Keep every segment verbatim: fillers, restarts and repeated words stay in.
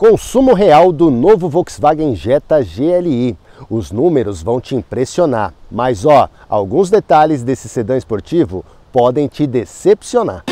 Consumo real do novo Volkswagen Jetta G L I. Os números vão te impressionar, mas ó, alguns detalhes desse sedã esportivo podem te decepcionar.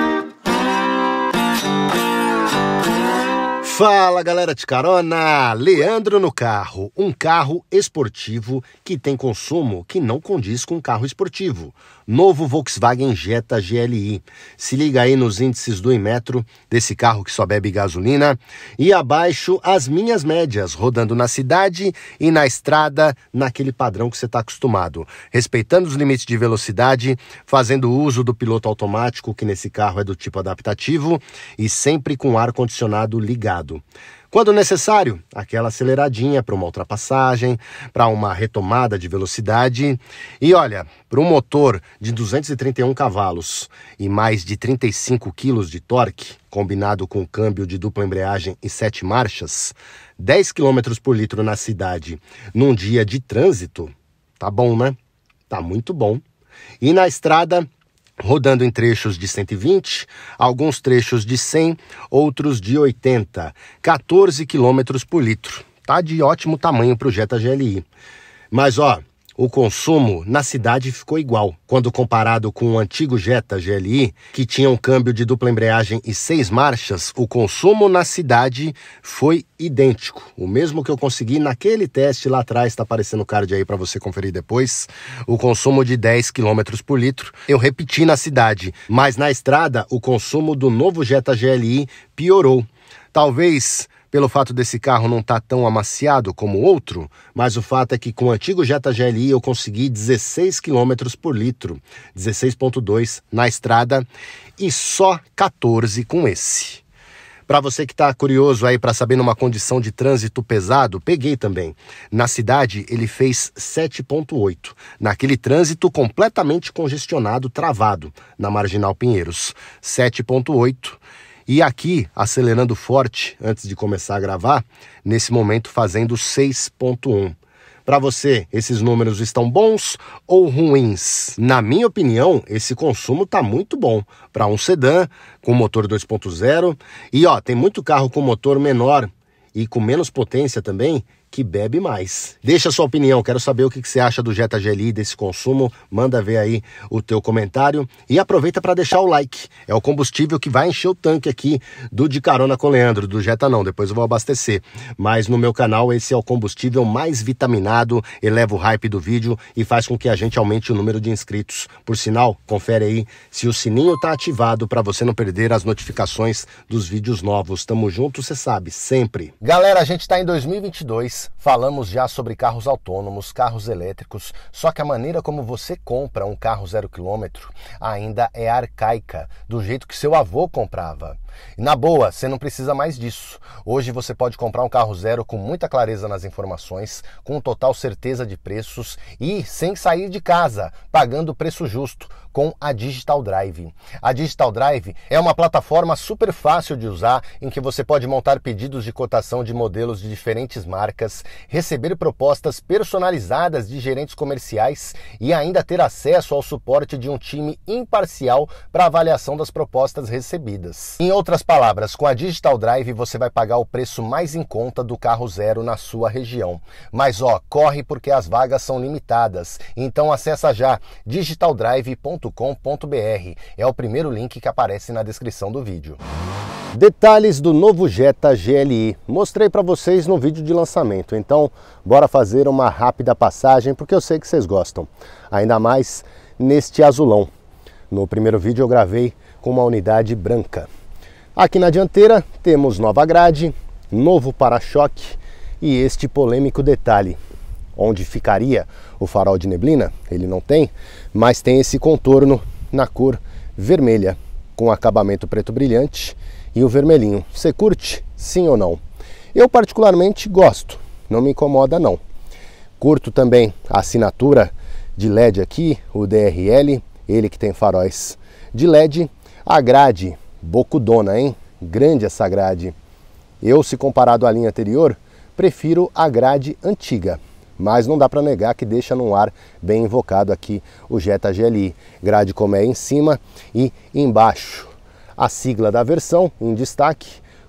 Fala galera de carona, Leandro no carro, um carro esportivo que tem consumo que não condiz com um carro esportivo. Novo Volkswagen Jetta G L I. Se liga aí nos índices do Inmetro desse carro que só bebe gasolina e abaixo as minhas médias, rodando na cidade e na estrada naquele padrão que você está acostumado, respeitando os limites de velocidade, fazendo uso do piloto automático, que nesse carro é do tipo adaptativo, e sempre com ar-condicionado ligado. Quando necessário, aquela aceleradinha para uma ultrapassagem, para uma retomada de velocidade. E olha, para um motor de duzentos e trinta e um cavalos e mais de trinta e cinco quilos de torque, combinado com câmbio de dupla embreagem e sete marchas, dez quilômetros por litro na cidade, num dia de trânsito, tá bom, né? Tá muito bom. E na estrada, rodando em trechos de cento e vinte, alguns trechos de cem, outros de oitenta, quatorze quilômetros por litro. Tá de ótimo tamanho para o Jetta G L I. Mas ó, o consumo na cidade ficou igual, quando comparado com o antigo Jetta G L I, que tinha um câmbio de dupla embreagem e seis marchas, o consumo na cidade foi idêntico. O mesmo que eu consegui naquele teste lá atrás, está aparecendo o card aí para você conferir depois. O consumo de dez quilômetros por litro, eu repeti na cidade, mas na estrada o consumo do novo Jetta G L I piorou. Talvez pelo fato desse carro não estar tão amaciado como o outro, mas o fato é que com o antigo Jetta G L I eu consegui dezesseis quilômetros por litro, dezesseis vírgula dois na estrada e só quatorze com esse. Para você que está curioso aí para saber numa condição de trânsito pesado, peguei também. Na cidade ele fez sete vírgula oito, naquele trânsito completamente congestionado, travado, na Marginal Pinheiros, sete vírgula oito. E aqui, acelerando forte antes de começar a gravar, nesse momento fazendo seis vírgula um. Para você, esses números estão bons ou ruins? Na minha opinião, esse consumo está muito bom para um sedã com motor dois ponto zero. E ó, tem muito carro com motor menor e com menos potência também, que bebe mais. Deixa a sua opinião, quero saber o que você acha do Jetta G L I, desse consumo, manda ver aí o teu comentário e aproveita para deixar o like, é o combustível que vai encher o tanque aqui do De Carona com Leandro, do Jetta não, depois eu vou abastecer, mas no meu canal esse é o combustível mais vitaminado, eleva o hype do vídeo e faz com que a gente aumente o número de inscritos. Por sinal, confere aí se o sininho tá ativado para você não perder as notificações dos vídeos novos. Tamo junto, você sabe, sempre. Galera, a gente tá em dois mil e vinte e dois, falamos já sobre carros autônomos, carros elétricos, só que a maneira como você compra um carro zero quilômetro ainda é arcaica, do jeito que seu avô comprava. E na boa, você não precisa mais disso. Hoje você pode comprar um carro zero com muita clareza nas informações, com total certeza de preços e sem sair de casa, pagando o preço justo, com a Digital Drive. A Digital Drive é uma plataforma super fácil de usar, em que você pode montar pedidos de cotação de modelos de diferentes marcas, receber propostas personalizadas de gerentes comerciais e ainda ter acesso ao suporte de um time imparcial para avaliação das propostas recebidas. Em outras palavras, com a Digital Drive você vai pagar o preço mais em conta do carro zero na sua região. Mas ó, corre porque as vagas são limitadas. Então acessa já digital drive ponto com ponto br. É o primeiro link que aparece na descrição do vídeo. Detalhes do novo Jetta G L I. Mostrei para vocês no vídeo de lançamento, então bora fazer uma rápida passagem porque eu sei que vocês gostam. Ainda mais neste azulão. No primeiro vídeo eu gravei com uma unidade branca. Aqui na dianteira temos nova grade, novo para-choque e este polêmico detalhe. Onde ficaria o farol de neblina? Ele não tem, mas tem esse contorno na cor vermelha, com acabamento preto brilhante e o vermelhinho. Você curte? Sim ou não? Eu particularmente gosto, não me incomoda não. Curto também a assinatura de L E D aqui, o D R L, ele que tem faróis de L E D. A grade, bocudona, hein? Grande essa grade. Eu, se comparado à linha anterior, prefiro a grade antiga. Mas não dá para negar que deixa num ar bem invocado aqui o Jetta G L I. Grade como é em cima e embaixo. A sigla da versão em destaque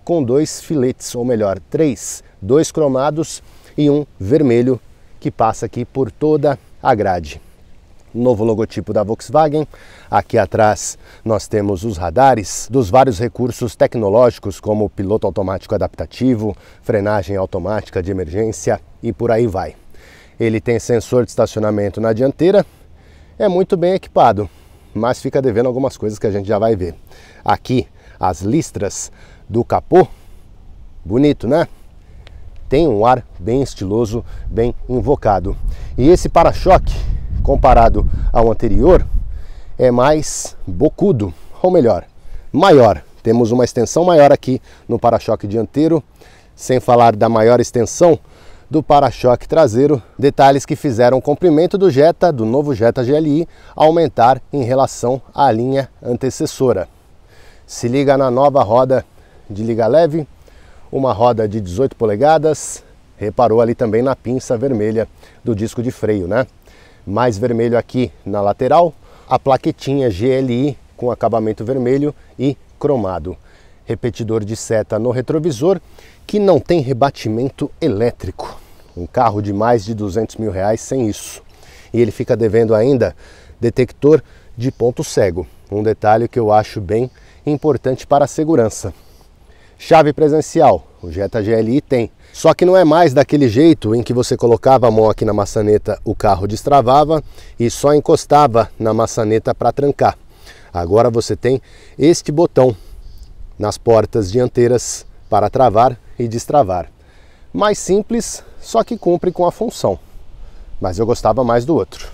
com dois filetes, ou melhor, três, dois cromados e um vermelho que passa aqui por toda a grade. Novo logotipo da Volkswagen. Aqui atrás nós temos os radares dos vários recursos tecnológicos, como piloto automático adaptativo, frenagem automática de emergência e por aí vai. Ele tem sensor de estacionamento na dianteira, é muito bem equipado, mas fica devendo algumas coisas que a gente já vai ver. Aqui as listras do capô, bonito, né? Tem um ar bem estiloso, bem invocado. E esse para-choque, comparado ao anterior, é mais bocudo, ou melhor, maior. Temos uma extensão maior aqui no para-choque dianteiro, sem falar da maior extensão do para-choque traseiro, detalhes que fizeram o comprimento do Jetta, do novo Jetta G L I, aumentar em relação à linha antecessora. Se liga na nova roda de liga leve, uma roda de dezoito polegadas, reparou ali também na pinça vermelha do disco de freio, né? Mais vermelho aqui na lateral, a plaquetinha G L I com acabamento vermelho e cromado. Repetidor de seta no retrovisor, que não tem rebatimento elétrico. Um carro de mais de duzentos mil reais sem isso. E ele fica devendo ainda detector de ponto cego, um detalhe que eu acho bem importante para a segurança. Chave presencial, o Jetta G L I tem. Só que não é mais daquele jeito em que você colocava a mão aqui na maçaneta, o carro destravava e só encostava na maçaneta para trancar. Agora você tem este botão nas portas dianteiras para travar e destravar. Mais simples, só que cumpre com a função. Mas eu gostava mais do outro.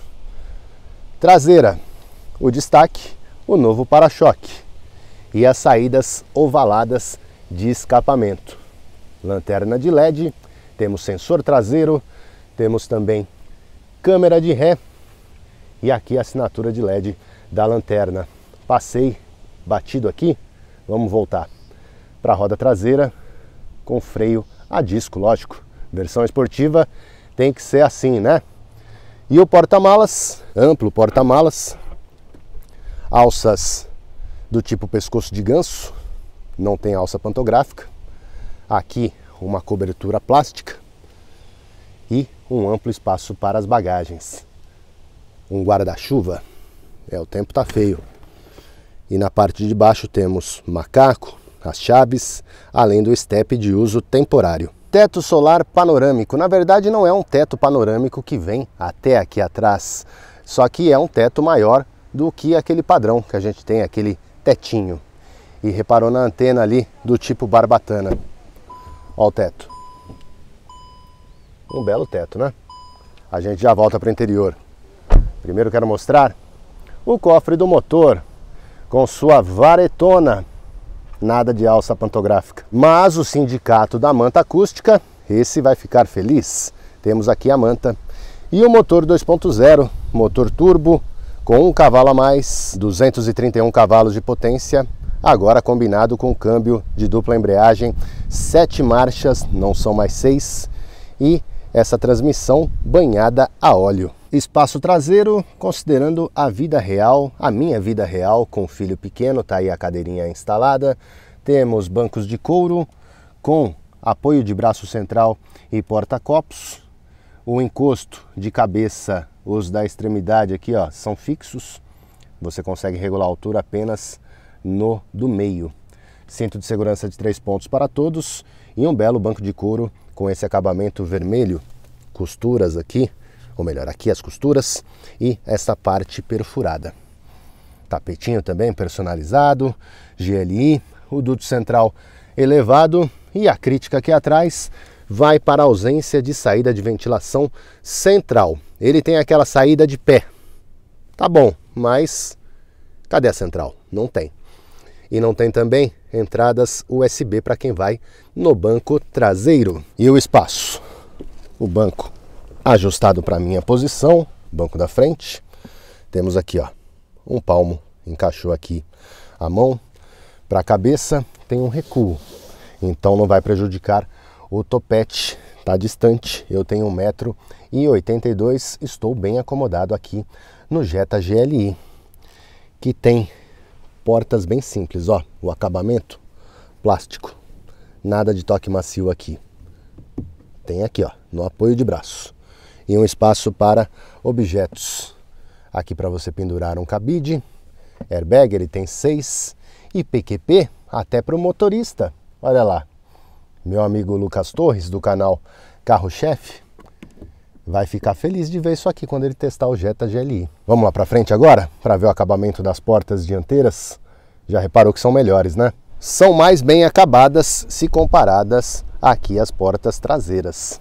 Traseira, o destaque, o novo para-choque e as saídas ovaladas de escapamento. Lanterna de L E D, temos sensor traseiro, temos também câmera de ré e aqui a assinatura de L E D da lanterna. Passei batido aqui, vamos voltar para a roda traseira com freio a disco, lógico. Versão esportiva tem que ser assim, né? E o porta-malas, amplo porta-malas, alças do tipo pescoço de ganso, não tem alça pantográfica. Aqui uma cobertura plástica e um amplo espaço para as bagagens. Um guarda-chuva, é, o tempo tá feio. E na parte de baixo temos macaco, as chaves, além do estepe de uso temporário. Teto solar panorâmico, na verdade não é um teto panorâmico que vem até aqui atrás, só que é um teto maior do que aquele padrão que a gente tem, aquele tetinho. E reparou na antena ali do tipo barbatana. Olha o teto. Um belo teto, né? A gente já volta para o interior. Primeiro quero mostrar o cofre do motor com sua varetona. Nada de alça pantográfica. Mas o sindicato da manta acústica, esse vai ficar feliz. Temos aqui a manta. E o motor dois ponto zero, motor turbo, com um cavalo a mais, duzentos e trinta e um cavalos de potência, agora combinado com câmbio de dupla embreagem, sete marchas, não são mais seis, e essa transmissão banhada a óleo. Espaço traseiro, considerando a vida real, a minha vida real com filho pequeno, tá aí a cadeirinha instalada. Temos bancos de couro com apoio de braço central e porta-copos. O encosto de cabeça, os da extremidade aqui, ó, são fixos. Você consegue regular a altura apenas no do meio. Cinto de segurança de três pontos para todos e um belo banco de couro com esse acabamento vermelho. Costuras aqui, ou melhor, aqui as costuras e essa parte perfurada. Tapetinho também personalizado, G L I, o duto central elevado e a crítica aqui atrás vai para a ausência de saída de ventilação central. Ele tem aquela saída de pé. Tá bom, mas cadê a central? Não tem. E não tem também entradas U S B para quem vai no banco traseiro. E o espaço? O banco ajustado para minha posição, banco da frente. Temos aqui, ó, um palmo, encaixou aqui a mão. Para a cabeça tem um recuo, então não vai prejudicar o topete. Tá distante, eu tenho um metro e oitenta e dois, estou bem acomodado aqui no Jetta G L I, que tem portas bem simples, ó, o acabamento plástico, nada de toque macio aqui. Tem aqui, ó, no apoio de braço. E um espaço para objetos. Aqui para você pendurar um cabide. Airbag, ele tem seis. E P Q P até para o motorista. Olha lá. Meu amigo Lucas Torres, do canal Carro Chefe, vai ficar feliz de ver isso aqui quando ele testar o Jetta G L I. Vamos lá para frente agora, para ver o acabamento das portas dianteiras. Já reparou que são melhores, né? São mais bem acabadas se comparadas aqui às portas traseiras.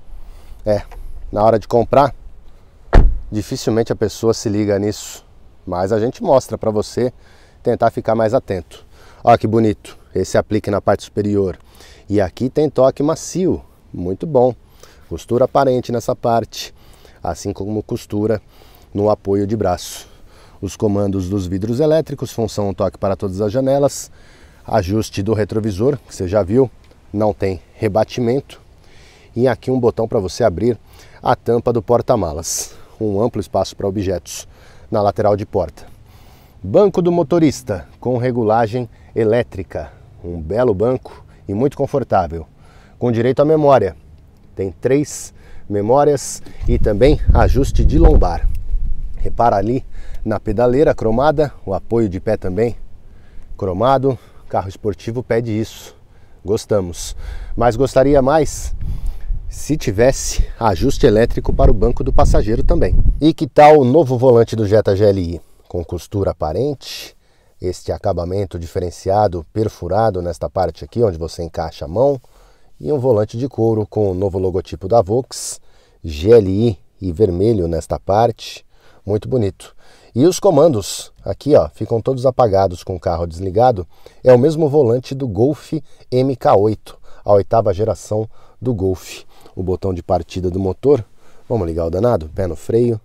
É, na hora de comprar, dificilmente a pessoa se liga nisso. Mas a gente mostra para você tentar ficar mais atento. Olha que bonito, esse aplique na parte superior. E aqui tem toque macio, muito bom. Costura aparente nessa parte, assim como costura no apoio de braço. Os comandos dos vidros elétricos, função toque para todas as janelas. Ajuste do retrovisor, que você já viu, não tem rebatimento. E aqui um botão para você abrir a tampa do porta-malas. Um amplo espaço para objetos na lateral de porta. Banco do motorista com regulagem elétrica. Um belo banco e muito confortável. Com direito à memória. Tem três memórias e também ajuste de lombar. Repara ali na pedaleira cromada, o apoio de pé também cromado. Carro esportivo pede isso. Gostamos. Mas gostaria mais se tivesse ajuste elétrico para o banco do passageiro também. E que tal o novo volante do Jetta G L I? Com costura aparente, este acabamento diferenciado, perfurado nesta parte aqui, onde você encaixa a mão. E um volante de couro com o novo logotipo da Volks, G L I e vermelho nesta parte. Muito bonito. E os comandos aqui, ó, ficam todos apagados com o carro desligado. É o mesmo volante do Golf M K oito, a oitava geração do Golf. O botão de partida do motor. Vamos ligar o danado? Pé no freio.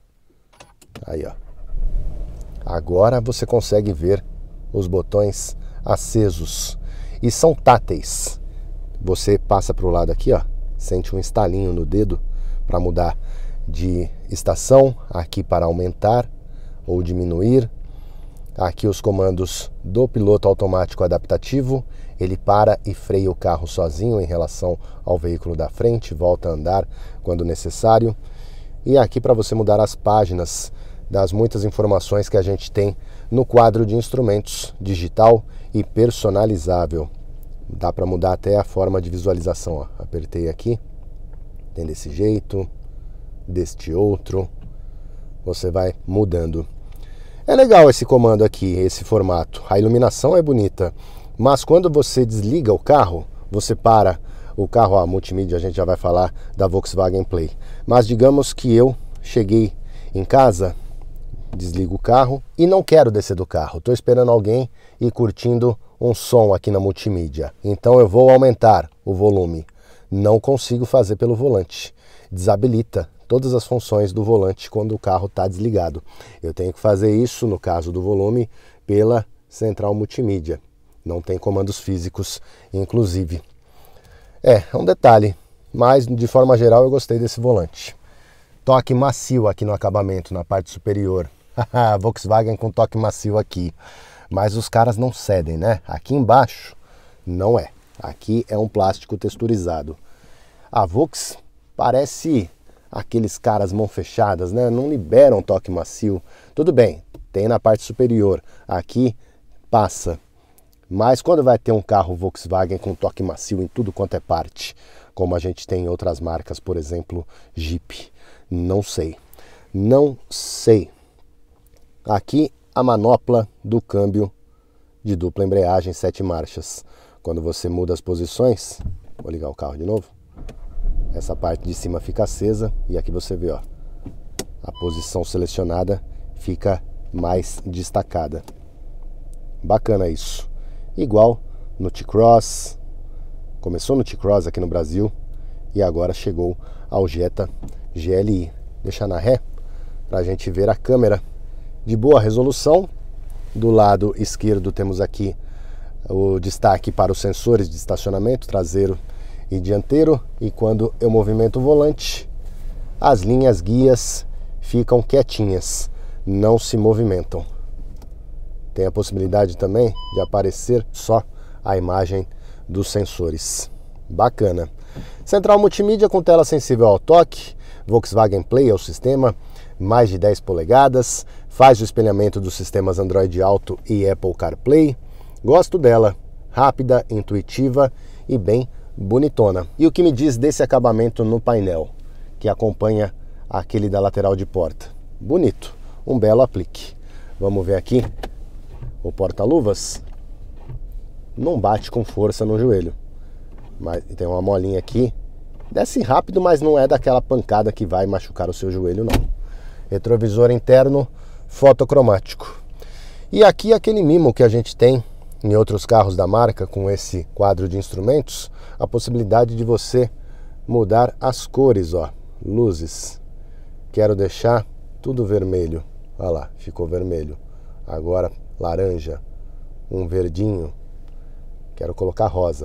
Aí, ó. Agora você consegue ver os botões acesos. E são táteis. Você passa para o lado aqui, ó. Sente um estalinho no dedo para mudar de estação. Aqui para aumentar ou diminuir. Aqui os comandos do piloto automático adaptativo. Ele para e freia o carro sozinho em relação ao veículo da frente, volta a andar quando necessário. E aqui para você mudar as páginas das muitas informações que a gente tem no quadro de instrumentos digital e personalizável. Dá para mudar até a forma de visualização, ó. Apertei aqui, tem desse jeito, deste outro. Você vai mudando. É legal esse comando aqui, esse formato. A iluminação é bonita, mas quando você desliga o carro, você para o carro, a multimídia, a gente já vai falar da Volkswagen Play. Mas digamos que eu cheguei em casa, desligo o carro e não quero descer do carro. Estou esperando alguém e curtindo um som aqui na multimídia. Então eu vou aumentar o volume. Não consigo fazer pelo volante. Desabilita todas as funções do volante quando o carro está desligado. Eu tenho que fazer isso, no caso do volume, pela central multimídia. Não tem comandos físicos, inclusive. É, é um detalhe, mas de forma geral eu gostei desse volante. Toque macio aqui no acabamento, na parte superior. Volkswagen com toque macio aqui. Mas os caras não cedem, né? Aqui embaixo não é. Aqui é um plástico texturizado. A Volks parece aqueles caras mão fechadas, né? Não liberam toque macio. Tudo bem, tem na parte superior. Aqui passa. Mas quando vai ter um carro Volkswagen com toque macio em tudo quanto é parte, como a gente tem em outras marcas, por exemplo, Jeep, não sei. Não sei. Aqui a manopla do câmbio de dupla embreagem, sete marchas. Quando você muda as posições, vou ligar o carro de novo, essa parte de cima fica acesa e aqui você vê, ó, a posição selecionada fica mais destacada. Bacana isso. Igual no T-Cross, começou no T-Cross aqui no Brasil e agora chegou ao Jetta G L I. Deixa na ré para a gente ver a câmera de boa resolução. Do lado esquerdo temos aqui o destaque para os sensores de estacionamento traseiro e dianteiro, e quando eu movimento o volante, as linhas guias ficam quietinhas, não se movimentam. Tem a possibilidade também de aparecer só a imagem dos sensores. Bacana. Central multimídia com tela sensível ao toque, Volkswagen Play é o sistema, mais de dez polegadas, faz o espelhamento dos sistemas Android Auto e Apple CarPlay. Gosto dela, rápida, intuitiva e bem bonitona. E o que me diz desse acabamento no painel, que acompanha aquele da lateral de porta? Bonito, um belo aplique. Vamos ver aqui o porta-luvas. Não bate com força no joelho, mas tem uma molinha aqui, desce rápido, mas não é daquela pancada que vai machucar o seu joelho, não. Retrovisor interno fotocromático. E aqui aquele mimo que a gente tem em outros carros da marca, com esse quadro de instrumentos, a possibilidade de você mudar as cores, ó, luzes. Quero deixar tudo vermelho, olha lá, ficou vermelho. Agora laranja, um verdinho. Quero colocar rosa.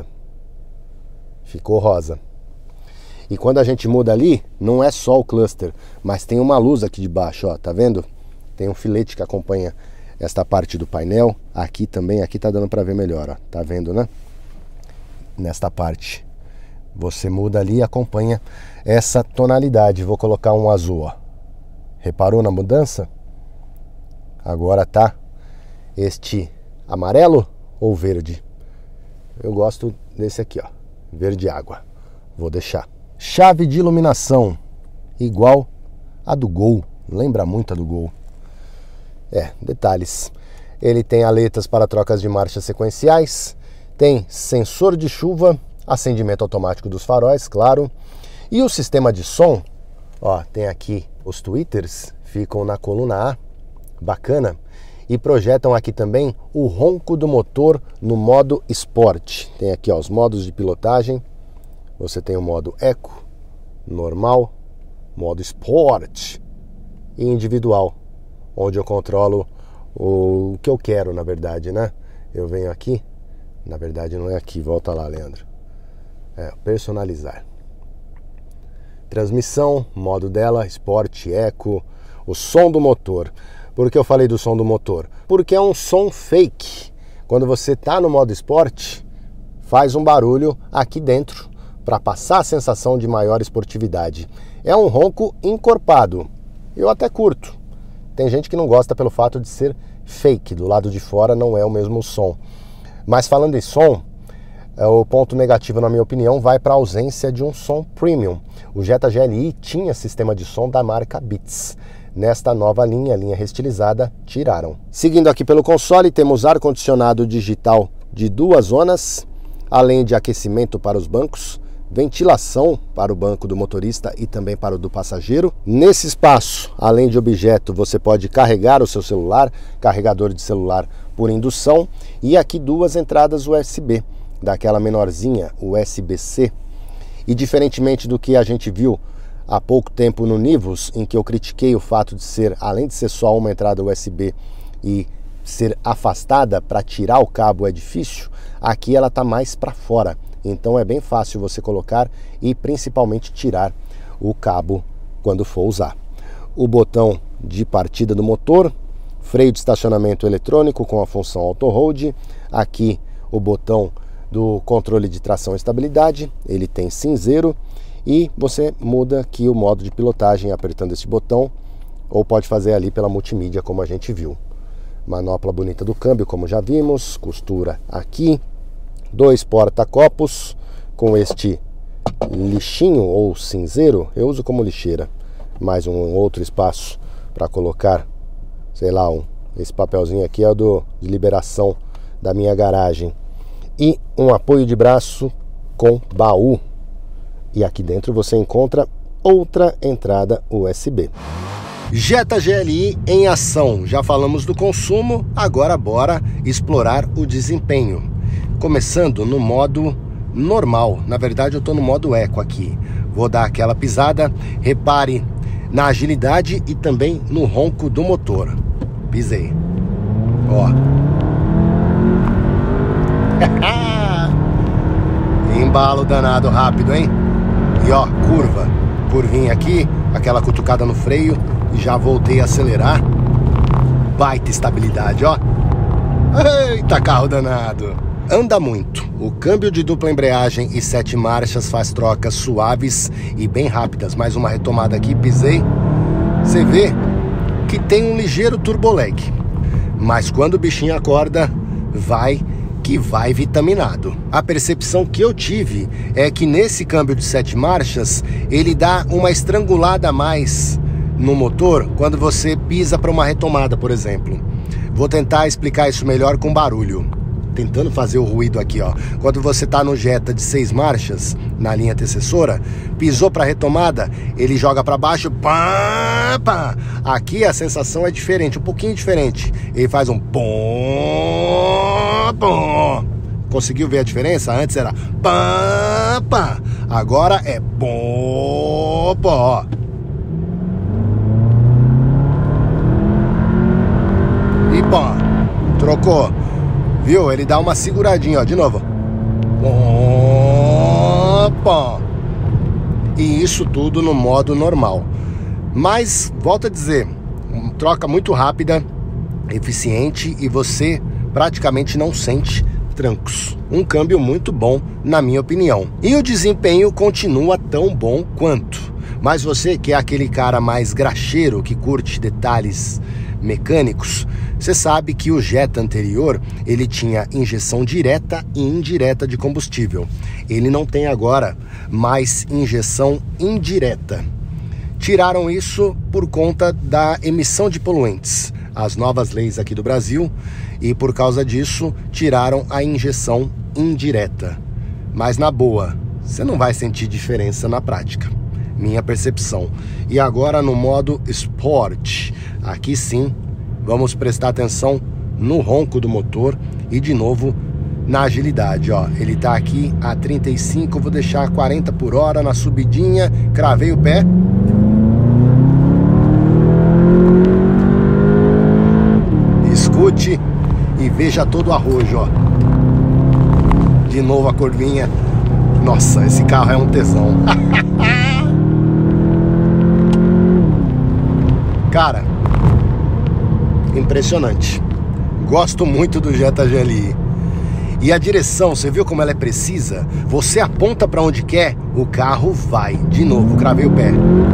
Ficou rosa. E quando a gente muda ali, não é só o cluster, mas tem uma luz aqui de baixo, ó, tá vendo? Tem um filete que acompanha esta parte do painel. Aqui também, aqui tá dando para ver melhor, ó. Tá vendo, né? Nesta parte. Você muda ali e acompanha essa tonalidade. Vou colocar um azul, ó. Reparou na mudança? Agora tá este amarelo ou verde? Eu gosto desse aqui, ó, verde água. Vou deixar. Chave de iluminação igual a do Gol. Lembra muito a do Gol. É, detalhes. Ele tem aletas para trocas de marchas sequenciais. Tem sensor de chuva, acendimento automático dos faróis, claro. E o sistema de som, ó, tem aqui os tweeters, ficam na coluna A. Bacana. E projetam aqui também o ronco do motor no modo Sport. Tem aqui, ó, os modos de pilotagem. Você tem o modo Eco, normal, modo Sport e individual, onde eu controlo o que eu quero, na verdade, né? Eu venho aqui, na verdade não é aqui, volta lá, Leandro. É, personalizar. Transmissão, modo dela, Sport, Eco, o som do motor. Por que eu falei do som do motor? Porque é um som fake. Quando você está no modo Sport, faz um barulho aqui dentro para passar a sensação de maior esportividade. É um ronco encorpado. Eu até curto. Tem gente que não gosta pelo fato de ser fake. Do lado de fora não é o mesmo som. Mas falando em som, o ponto negativo, na minha opinião, vai para a ausência de um som premium. O Jetta G L I tinha sistema de som da marca Beats. Nesta nova linha, linha restilizada, tiraram. Seguindo aqui pelo console, temos ar-condicionado digital de duas zonas, além de aquecimento para os bancos, ventilação para o banco do motorista e também para o do passageiro. Nesse espaço, além de objeto, você pode carregar o seu celular, carregador de celular por indução, e aqui duas entradas U S B, daquela menorzinha, U S B C. E diferentemente do que a gente viu há pouco tempo no Nivus, em que eu critiquei o fato de ser, além de ser só uma entrada U S B e ser afastada, para tirar o cabo é difícil, aqui ela está mais para fora. Então é bem fácil você colocar e principalmente tirar o cabo quando for usar. O botão de partida do motor, freio de estacionamento eletrônico com a função Auto Hold, aqui o botão do controle de tração e estabilidade, ele tem cinzeiro. E você muda aqui o modo de pilotagem apertando esse botão, ou pode fazer ali pela multimídia, como a gente viu. Manopla bonita do câmbio, como já vimos, costura aqui. Dois porta-copos com este lixinho ou cinzeiro, eu uso como lixeira. Mais um outro espaço para colocar, sei lá, um, esse papelzinho aqui é o do, de liberação da minha garagem. E um apoio de braço com baú. E aqui dentro você encontra outra entrada U S B. Jetta G L I em ação. Já falamos do consumo, agora bora explorar o desempenho. Começando no modo normal. Na verdade eu estou no modo Eco aqui. Vou dar aquela pisada. Repare na agilidade e também no ronco do motor. Pisei. Ó. Embalo danado rápido, hein? E ó, curva, curvinha aqui, aquela cutucada no freio e já voltei a acelerar. Baita estabilidade, ó. Eita, carro danado. Anda muito. O câmbio de dupla embreagem e sete marchas faz trocas suaves e bem rápidas. Mais uma retomada aqui, pisei. Você vê que tem um ligeiro turbolag. Mas quando o bichinho acorda, vai que vai vitaminado. A percepção que eu tive é que nesse câmbio de sete marchas, ele dá uma estrangulada a mais no motor quando você pisa para uma retomada, por exemplo. Vou tentar explicar isso melhor com barulho. Tentando fazer o ruído aqui, ó. Quando você está no Jetta de seis marchas, na linha antecessora, pisou para retomada, ele joga para baixo, pá, pá. Aqui a sensação é diferente, um pouquinho diferente. Ele faz um pom, pom. Conseguiu ver a diferença? Antes era pá, pá. Agora é pom, pó. E pó. Trocou. Viu? Ele dá uma seguradinha, ó, de novo. Opa! E isso tudo no modo normal. Mas, volto a dizer, troca muito rápida, eficiente e você praticamente não sente trancos. Um câmbio muito bom, na minha opinião. E o desempenho continua tão bom quanto. Mas você que é aquele cara mais graxeiro, que curte detalhes mecânicos, você sabe que o Jetta anterior, ele tinha injeção direta e indireta de combustível. Ele não tem agora mais injeção indireta. Tiraram isso por conta da emissão de poluentes, as novas leis aqui do Brasil, e por causa disso tiraram a injeção indireta. Mas na boa, você não vai sentir diferença na prática. Minha percepção. E agora no modo Sport, aqui sim, vamos prestar atenção no ronco do motor e de novo na agilidade, ó. Ele tá aqui a trinta e cinco, vou deixar quarenta por hora na subidinha, cravei o pé. Escute e veja todo o arrojo, ó. De novo a curvinha. Nossa, esse carro é um tesão. Cara, impressionante. Gosto muito do Jetta G L I. E a direção, você viu como ela é precisa? Você aponta para onde quer, o carro vai. De novo, cravei o pé.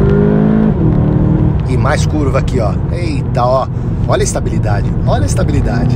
E mais curva aqui, ó. Eita, ó. Olha a estabilidade. Olha a estabilidade.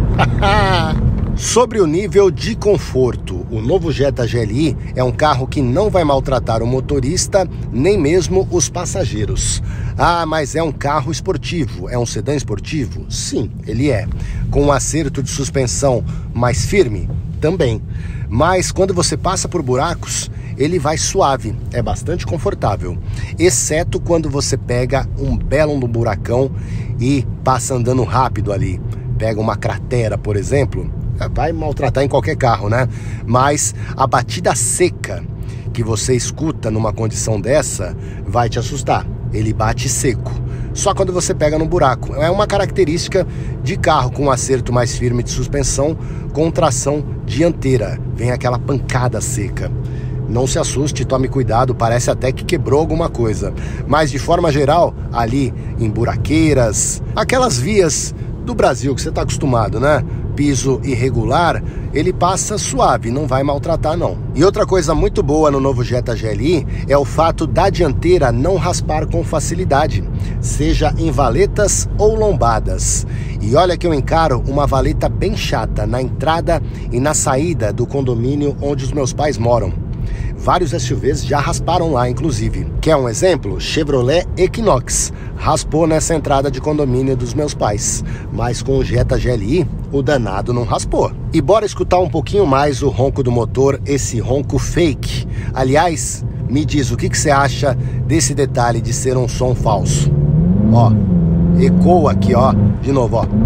Sobre o nível de conforto, o novo Jetta G L I é um carro que não vai maltratar o motorista, nem mesmo os passageiros. Ah, mas é um carro esportivo, é um sedã esportivo? Sim, ele é. Com um acerto de suspensão mais firme? Também. Mas quando você passa por buracos, ele vai suave, é bastante confortável. Exceto quando você pega um belo no buracão e passa andando rápido ali. Pega uma cratera, por exemplo, vai maltratar em qualquer carro, né? Mas a batida seca que você escuta numa condição dessa vai te assustar. Ele bate seco. Só quando você pega no buraco. É uma característica de carro com um acerto mais firme de suspensão com tração dianteira. Vem aquela pancada seca. Não se assuste, tome cuidado, parece até que quebrou alguma coisa. Mas de forma geral, ali em buraqueiras, aquelas vias do Brasil que você está acostumado, né? Piso irregular, ele passa suave, não vai maltratar não. E outra coisa muito boa no novo Jetta G L I é o fato da dianteira não raspar com facilidade, seja em valetas ou lombadas. E olha que eu encaro uma valeta bem chata na entrada e na saída do condomínio onde os meus pais moram. Vários S U Vs já rasparam lá, inclusive. Quer um exemplo? Chevrolet Equinox raspou nessa entrada de condomínio dos meus pais. Mas com o Jetta G L I, o danado não raspou. E bora escutar um pouquinho mais o ronco do motor, esse ronco fake. Aliás, me diz o que, que você acha desse detalhe de ser um som falso. Ó, ecoa aqui, ó. De novo, ó.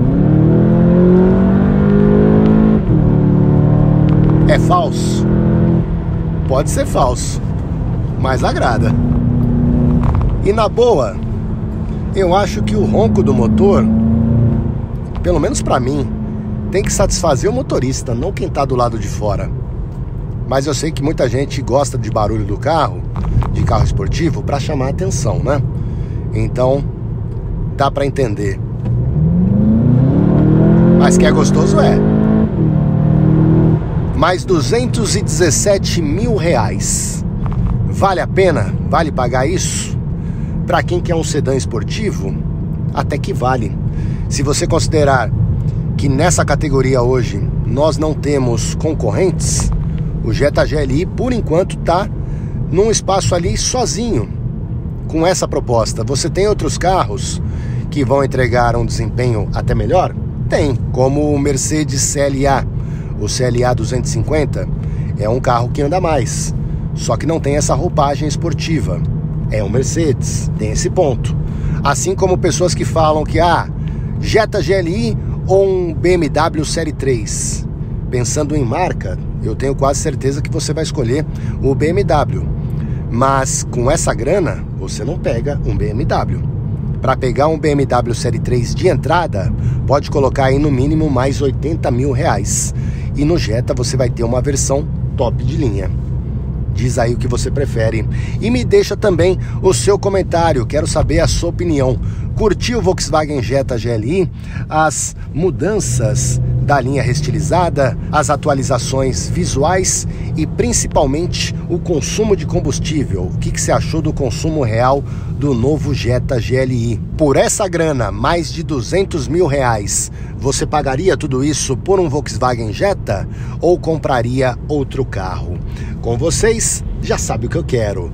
É falso? Pode ser falso, mas agrada. E na boa, eu acho que o ronco do motor, pelo menos pra mim, tem que satisfazer o motorista, não quem tá do lado de fora. Mas eu sei que muita gente gosta de barulho do carro, de carro esportivo, pra chamar atenção, né? Então, dá pra entender. Mas que é gostoso, é. mais duzentos e dezessete mil reais. Vale a pena? Vale pagar isso? Para quem quer um sedã esportivo, até que vale. Se você considerar que nessa categoria hoje nós não temos concorrentes, o Jetta G L I por enquanto está num espaço ali sozinho com essa proposta. Você tem outros carros que vão entregar um desempenho até melhor? Tem, como o Mercedes C L A. O C L A duzentos e cinquenta é um carro que anda mais, só que não tem essa roupagem esportiva. É um Mercedes, tem esse ponto. Assim como pessoas que falam que, ah, Jetta G L I ou um B M W Série três. Pensando em marca, eu tenho quase certeza que você vai escolher o B M W. Mas com essa grana, você não pega um B M W. Para pegar um B M W Série três de entrada, pode colocar aí no mínimo mais oitenta mil reais. E no Jetta você vai ter uma versão top de linha. Diz aí o que você prefere. E me deixa também o seu comentário, quero saber a sua opinião. Curtiu o Volkswagen Jetta G L I? As mudanças da linha restilizada, as atualizações visuais e principalmente o consumo de combustível. O que, que você achou do consumo real do novo Jetta G L I? Por essa grana, mais de duzentos mil reais, você pagaria tudo isso por um Volkswagen Jetta ou compraria outro carro? Com vocês, já sabe o que eu quero.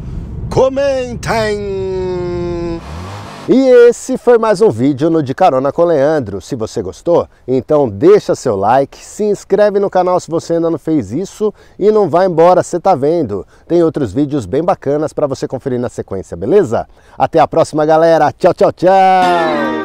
Comentem! E esse foi mais um vídeo no De Carona com Leandro. Se você gostou, então deixa seu like, se inscreve no canal se você ainda não fez isso e não vai embora, você tá vendo. Tem outros vídeos bem bacanas para você conferir na sequência, beleza? Até a próxima, galera. Tchau, tchau, tchau!